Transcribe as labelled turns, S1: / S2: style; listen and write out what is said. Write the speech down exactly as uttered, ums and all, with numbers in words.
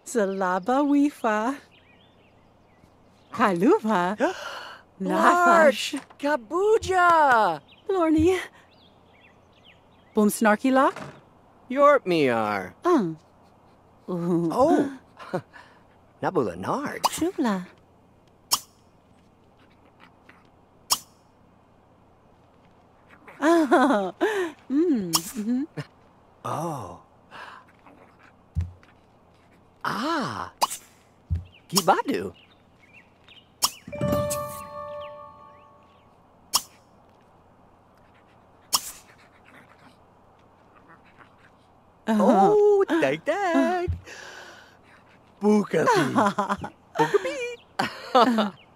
S1: Zalaba Wifa. Kaluva.
S2: Large!
S1: Nafash.
S2: Kabuja!
S1: Lorny. Boom Snarky Lock.
S2: Yort me are.
S1: Uh.
S2: Oh! Nabula Nard.
S1: Shula. Oh. Mm. Mm-hmm.
S2: Oh. Ah! Gibadu. Oh, take that! Bukapi! Bukapi!